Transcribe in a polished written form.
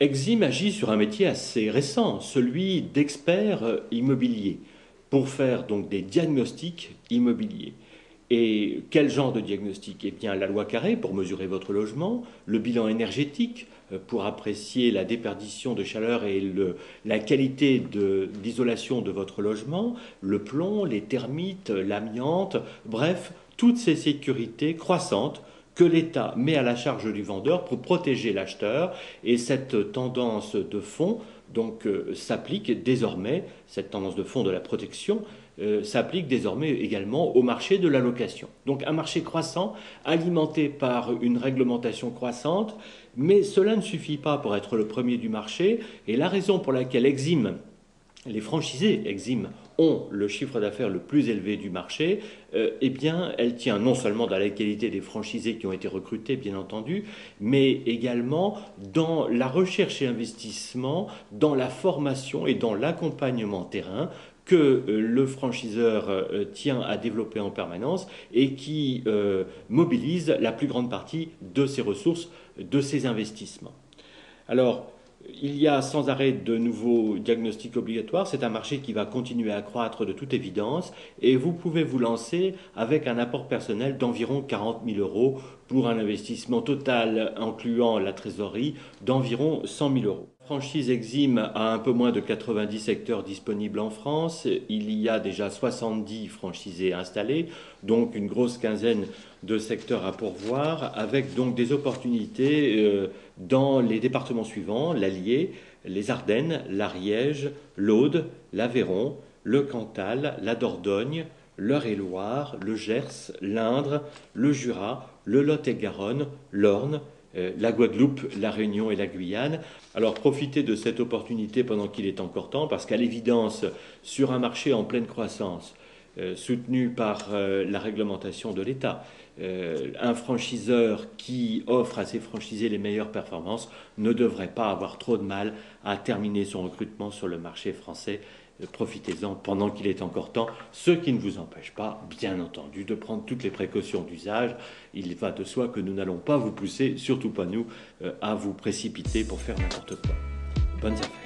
Exim agit sur un métier assez récent, celui d'expert immobilier, pour faire donc des diagnostics immobiliers. Et quel genre de diagnostic? Eh bien, la loi Carré pour mesurer votre logement, le bilan énergétique pour apprécier la déperdition de chaleur et la qualité d'isolation de votre logement, le plomb, les termites, l'amiante, bref, toutes ces sécurités croissantes que l'État met à la charge du vendeur pour protéger l'acheteur. Et cette tendance de fond donc s'applique désormais, cette tendance de fond de la protection s'applique désormais également au marché de la location. Donc un marché croissant, alimenté par une réglementation croissante, mais cela ne suffit pas pour être le premier du marché, et la raison pour laquelle les franchisés Exim ont le chiffre d'affaires le plus élevé du marché, eh bien, elle tient non seulement dans la qualité des franchisés qui ont été recrutés, bien entendu, mais également dans la recherche et investissement, dans la formation et dans l'accompagnement terrain que le franchiseur tient à développer en permanence et qui mobilise la plus grande partie de ses ressources, de ses investissements. Alors, il y a sans arrêt de nouveaux diagnostics obligatoires. C'est un marché qui va continuer à croître de toute évidence et vous pouvez vous lancer avec un apport personnel d'environ 40 000 euros pour un investissement total incluant la trésorerie d'environ 100 000 euros. La franchise Exim a un peu moins de 90 secteurs disponibles en France. Il y a déjà 70 franchisés installés, donc une grosse quinzaine de secteurs à pourvoir, avec donc des opportunités dans les départements suivants: l'Allier, les Ardennes, l'Ariège, l'Aude, l'Aveyron, le Cantal, la Dordogne, l'Eure-et-Loir, le Gers, l'Indre, le Jura, le Lot-et-Garonne, l'Orne, la Guadeloupe, la Réunion et la Guyane. Alors profitez de cette opportunité pendant qu'il est encore temps, parce qu'à l'évidence, sur un marché en pleine croissance, soutenu par la réglementation de l'État, un franchiseur qui offre à ses franchisés les meilleures performances ne devrait pas avoir trop de mal à terminer son recrutement sur le marché français. Profitez-en pendant qu'il est encore temps, ce qui ne vous empêche pas, bien entendu, de prendre toutes les précautions d'usage. Il va de soi que nous n'allons pas vous pousser, surtout pas nous, à vous précipiter pour faire n'importe quoi. Bonnes affaires.